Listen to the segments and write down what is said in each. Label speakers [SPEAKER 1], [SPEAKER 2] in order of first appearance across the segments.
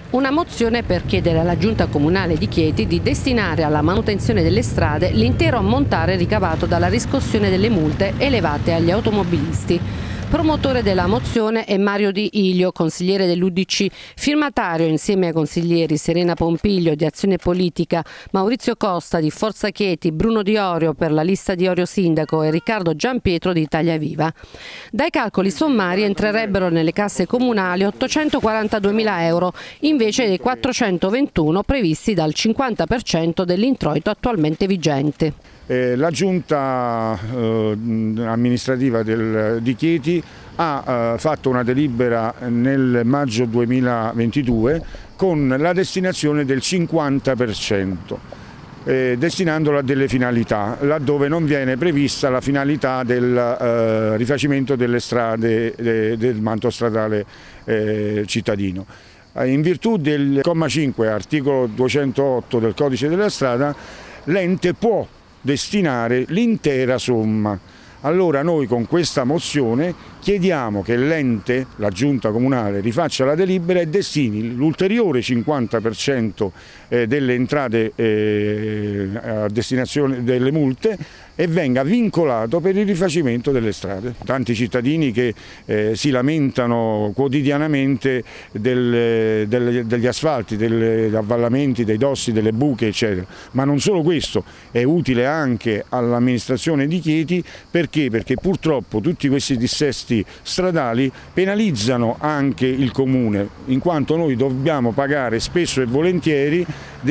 [SPEAKER 1] Una mozione per chiedere alla Giunta Comunale di Chieti di destinare alla manutenzione delle strade l'intero ammontare ricavato dalla riscossione delle multe elevate agli automobilisti. Promotore della mozione è Mario Di Ilio, consigliere dell'UDC, firmatario insieme ai consiglieri Serena Pompiglio di Azione Politica, Maurizio Costa di Forza Chieti, Bruno Di Orio per la lista di Orio Sindaco e Riccardo Gianpietro di Italia Viva. Dai calcoli sommari entrerebbero nelle casse comunali 842.000 euro invece dei 421 previsti dal 50% dell'introito attualmente vigente.
[SPEAKER 2] La giunta amministrativa di Chieti ha fatto una delibera nel maggio 2022 con la destinazione del 50%, destinandolo a delle finalità, laddove non viene prevista la finalità del rifacimento delle strade del manto stradale cittadino. In virtù del comma 5, articolo 208 del codice della strada, l'ente può destinare l'intera somma. Allora noi con questa mozione chiediamo che l'ente, la giunta comunale, rifaccia la delibera e destini l'ulteriore 50% delle entrate a destinazione delle multe e venga vincolato per il rifacimento delle strade. Tanti cittadini che si lamentano quotidianamente degli asfalti, degli avvallamenti, dei dossi, delle buche eccetera, ma non solo questo, è utile anche all'amministrazione di Chieti perché purtroppo tutti questi dissesti stradali penalizzano anche il comune, in quanto noi dobbiamo pagare spesso e volentieri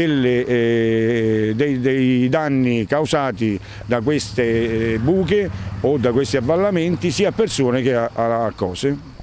[SPEAKER 2] dei danni causati da queste buche o da questi avvallamenti sia a persone che a cose.